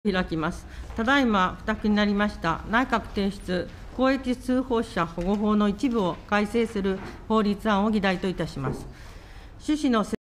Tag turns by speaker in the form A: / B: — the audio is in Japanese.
A: 開きます。ただいま付託になりました内閣提出公益通報者保護法の一部を改正する法律案を議題といたします。趣旨の